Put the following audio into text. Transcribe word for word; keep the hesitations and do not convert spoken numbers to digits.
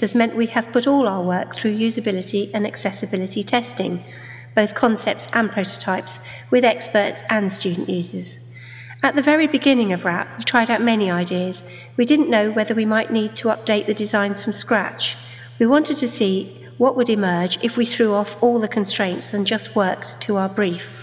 has meant we have put all our work through usability and accessibility testing, both concepts and prototypes, with experts and student users. At the very beginning of RAP, we tried out many ideas. We didn't know whether we might need to update the designs from scratch. We wanted to see what would emerge if we threw off all the constraints and just worked to our brief.